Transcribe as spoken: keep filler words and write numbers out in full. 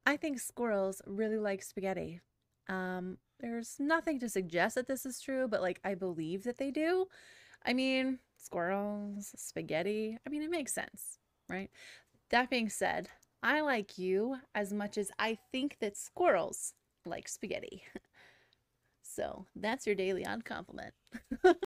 I think squirrels really like spaghetti. Um, there's nothing to suggest that this is true, but like I believe that they do. I mean, squirrels, spaghetti. I mean, it makes sense, right? That being said, I like you as much as I think that squirrels like spaghetti. So that's your daily on compliment.